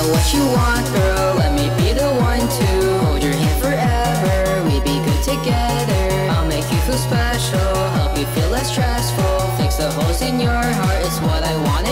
know what you want, girl, let me be the one to hold your hand forever, we be good together. I'll make you feel special, help you feel less stressful, fix the holes in your heart, it's what I want